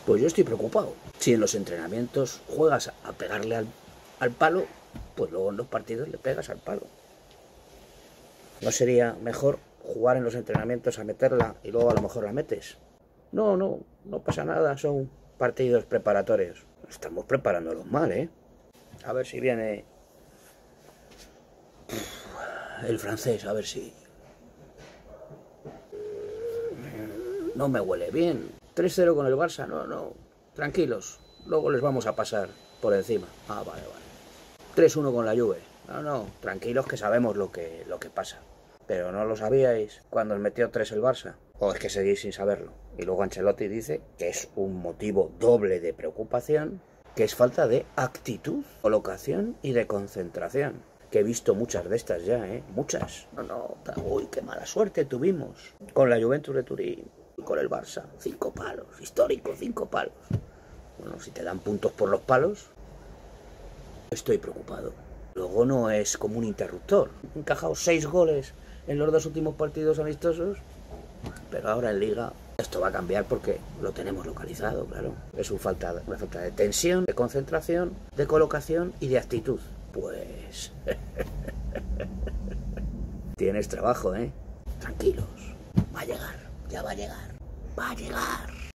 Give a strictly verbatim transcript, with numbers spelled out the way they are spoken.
Pues yo estoy preocupado. Si en los entrenamientos juegas a pegarle al, al palo, pues luego en los partidos le pegas al palo. ¿No sería mejor jugar en los entrenamientos a meterla y luego a lo mejor la metes? No, no, no pasa nada, son partidos preparatorios. Estamos preparándolos mal, ¿eh? A ver si viene el francés, a ver si... No me huele bien. tres cero con el Barça, no, no. Tranquilos, luego les vamos a pasar por encima. Ah, vale, vale. tres uno con la Juve. No, no, tranquilos que sabemos lo que, lo que pasa. Pero no lo sabíais cuando os metió tres el Barça. O es que seguís sin saberlo. Y luego Ancelotti dice que es un motivo doble de preocupación, que es falta de actitud, colocación y de concentración. Que he visto muchas de estas ya, ¿eh? Muchas. No, no, uy, qué mala suerte tuvimos. Con la Juventus de Turín, con el Barça. Cinco palos, histórico, cinco palos. Bueno, si te dan puntos por los palos, estoy preocupado. Luego no es como un interruptor. He encajado seis goles en los dos últimos partidos amistosos, pero ahora en Liga esto va a cambiar porque lo tenemos localizado, claro. Es una falta, una falta de tensión, de concentración, de colocación y de actitud. Pues... tienes trabajo, ¿eh? Tranquilos. Va a llegar, ya va a llegar. Va a llegar.